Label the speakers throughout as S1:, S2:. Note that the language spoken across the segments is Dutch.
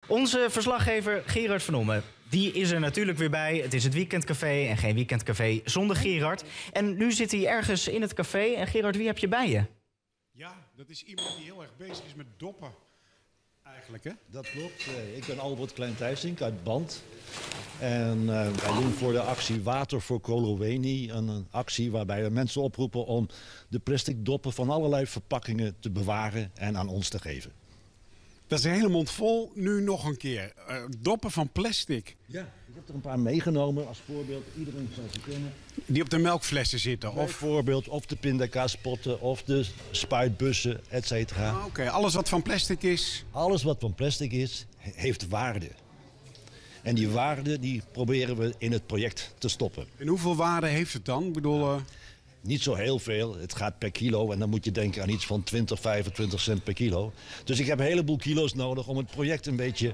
S1: Onze verslaggever Gerard van Ommen, die is er natuurlijk weer bij. Het is het weekendcafé en geen weekendcafé zonder Gerard. En nu zit hij ergens in het café. En Gerard, wie heb je bij je?
S2: Ja, dat is iemand die heel erg bezig is met doppen. Eigenlijk, hè?
S3: Dat klopt. Ik ben Albert Klein-Thijsink uit Band. En wij doen voor de actie Water voor Coloweni een actie waarbij we mensen oproepen om de plastic doppen van allerlei verpakkingen te bewaren en aan ons te geven.
S2: Dat is een hele mond vol. Nu nog een keer. Doppen van plastic.
S3: Ja, ik heb er een paar meegenomen als voorbeeld. Iedereen zal ze kennen.
S2: Die op de melkflessen zitten.
S3: Bijvoorbeeld of de pindakaaspotten of de spuitbussen, et cetera.
S2: Oké, alles wat van plastic is.
S3: Alles wat van plastic is, heeft waarde. En die waarde die proberen we in het project te stoppen.
S2: En hoeveel waarde heeft het dan? Ik bedoel...
S3: Niet zo heel veel. Het gaat per kilo. En dan moet je denken aan iets van 20, 25 cent per kilo. Dus ik heb een heleboel kilo's nodig om het project een beetje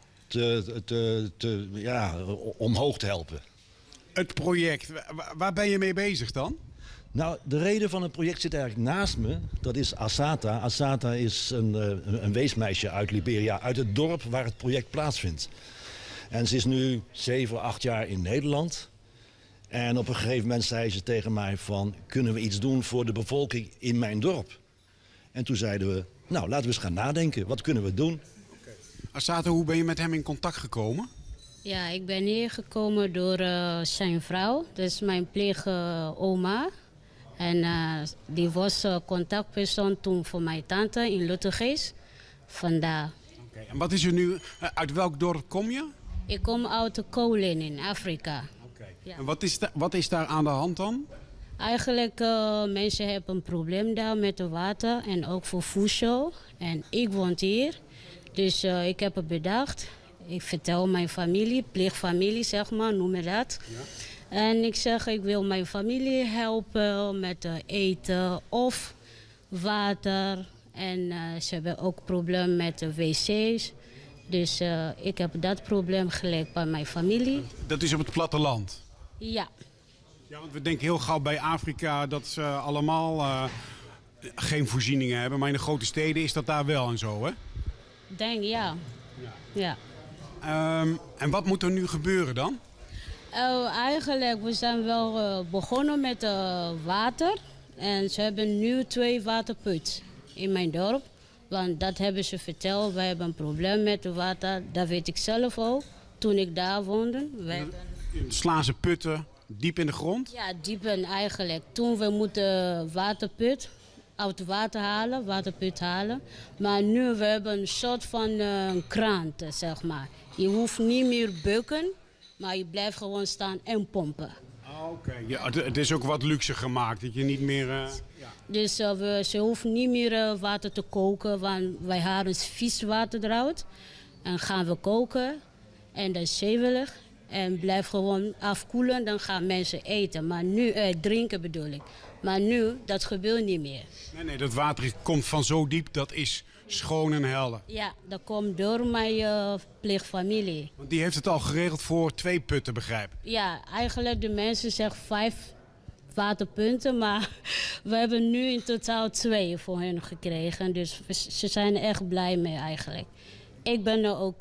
S3: omhoog te helpen.
S2: Het project, waar ben je mee bezig dan?
S3: Nou, de reden van het project zit eigenlijk naast me. Dat is Assata. Assata is een weesmeisje uit Liberia. Uit het dorp waar het project plaatsvindt. En ze is nu 7, 8 jaar in Nederland. En op een gegeven moment zei ze tegen mij van... kunnen we iets doen voor de bevolking in mijn dorp? En toen zeiden we, nou, laten we eens gaan nadenken. Wat kunnen we doen?
S2: Assata, hoe ben je met hem in contact gekomen?
S4: Ja, ik ben hier gekomen door zijn vrouw. Dat is mijn pleegoma. En die was contactpersoon toen voor mijn tante in Luttergeest. Vandaar.
S2: Okay. En wat is er nu... uit welk dorp kom je?
S4: Ik kom uit Kolen in Afrika.
S2: Ja. En wat is daar aan de hand dan?
S4: Eigenlijk, mensen hebben een probleem daar met het water en ook voor voedsel. En ik woon hier, dus ik heb het bedacht. Ik vertel mijn familie, pleegfamilie zeg maar, noem je dat. Ja. En ik zeg, ik wil mijn familie helpen met eten of water. En ze hebben ook problemen met de wc's. Dus ik heb dat probleem gelijk bij mijn familie.
S2: Dat is op het platteland?
S4: Ja.
S2: Ja, want we denken heel gauw bij Afrika dat ze allemaal geen voorzieningen hebben. Maar in de grote steden is dat daar wel en zo, hè?
S4: Denk ja. Ja.
S2: En wat moet er nu gebeuren dan?
S4: Eigenlijk, we zijn wel begonnen met water. En ze hebben nu 2 waterputten in mijn dorp. Want dat hebben ze verteld. We hebben een probleem met het water. Dat weet ik zelf ook. Toen ik daar woonde.
S2: Slaan ze putten diep in de grond?
S4: Ja, diep in eigenlijk. Toen we moeten waterput uit waterput halen. Maar nu we hebben een soort van kraan, zeg maar. Je hoeft niet meer bukken, maar je blijft gewoon staan en pompen.
S2: Oké. Ja, het is ook wat luxe gemaakt, dat je niet meer... Ja.
S4: Dus ze hoeven niet meer water te koken, want wij halen vies water eruit. En gaan we koken en dat is zevelig. En blijft gewoon afkoelen, dan gaan mensen eten. Maar nu, drinken bedoel ik. Maar nu, dat gebeurt niet meer.
S2: Nee, dat water komt van zo diep, dat is schoon en helder.
S4: Ja, dat komt door mijn pleegfamilie.
S2: Want die heeft het al geregeld voor 2 putten, begrijp ik?
S4: Ja, eigenlijk de mensen zeggen 5 waterpunten. Maar we hebben nu in totaal 2 voor hen gekregen. Dus ze zijn er echt blij mee eigenlijk. Ik ben er ook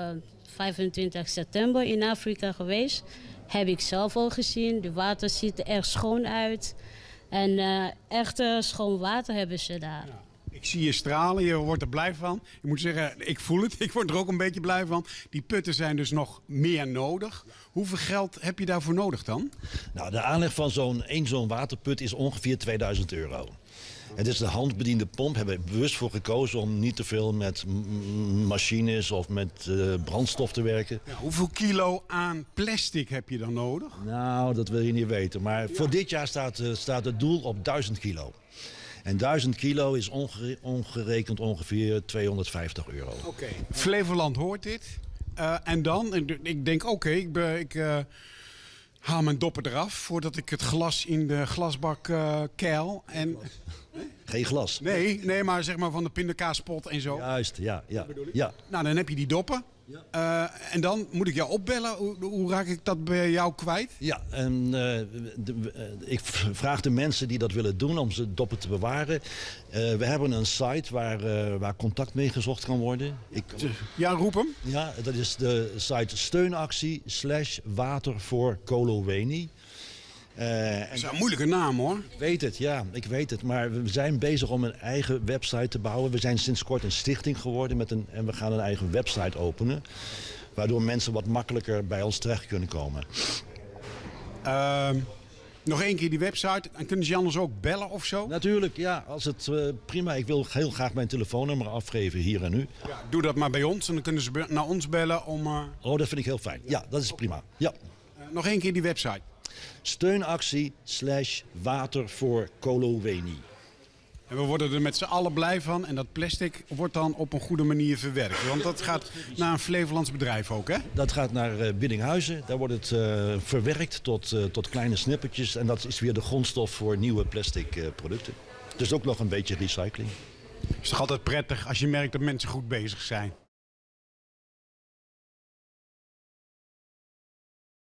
S4: 25 september in Afrika geweest. Heb ik zelf al gezien. De water ziet er echt schoon uit. En echt schoon water hebben ze daar. Ja.
S2: Ik zie je stralen, je wordt er blij van. Ik moet zeggen, ik voel het. Ik word er ook een beetje blij van. Die putten zijn dus nog meer nodig. Hoeveel geld heb je daarvoor nodig dan?
S3: Nou, de aanleg van zo'n waterput is ongeveer €2000. Het is de handbediende pomp. Hebben we bewust voor gekozen om niet te veel met machines of met brandstof te werken.
S2: Ja, hoeveel kilo aan plastic heb je dan nodig?
S3: Nou, dat wil je niet weten. Maar voor dit jaar staat het doel op 1000 kilo. En 1000 kilo is ongerekend ongeveer €250.
S2: Oké. Flevoland hoort dit. En dan, ik denk oké, ik haal mijn doppen eraf voordat ik het glas in de glasbak keil. En...
S3: Geen glas?
S2: Nee, maar zeg maar van de pindakaaspot en zo.
S3: Juist, ja.
S2: Nou, dan heb je die doppen. En dan moet ik jou opbellen. Hoe raak ik dat bij jou kwijt?
S3: Ja, en ik vraag de mensen die dat willen doen om ze doppen te bewaren. We hebben een site waar contact mee gezocht kan worden.
S2: Ja, roep hem.
S3: Ja, dat is de site steunactie /water voor Koloweni.
S2: Dat is een moeilijke naam, hoor.
S3: Ik weet het. Maar we zijn bezig om een eigen website te bouwen. We zijn sinds kort een stichting geworden en we gaan een eigen website openen. Waardoor mensen wat makkelijker bij ons terecht kunnen komen.
S2: Nog één keer die website. En kunnen ze je anders ook bellen of zo?
S3: Natuurlijk, ja. Als het prima. Ik wil heel graag mijn telefoonnummer afgeven hier en nu.
S2: Ja, doe dat maar bij ons. En dan kunnen ze naar ons bellen om...
S3: Oh, dat vind ik heel fijn. Ja, dat is prima. Ja.
S2: Nog één keer die website.
S3: Steunactie /water voor Koloweni.
S2: En we worden er met z'n allen blij van. En dat plastic wordt dan op een goede manier verwerkt. Want dat gaat naar een Flevolands bedrijf ook, hè?
S3: Dat gaat naar Biddinghuizen. Daar wordt het verwerkt tot kleine snippertjes. En dat is weer de grondstof voor nieuwe plastic producten. Dus ook nog een beetje recycling.
S2: Het is toch altijd prettig als je merkt dat mensen goed bezig zijn.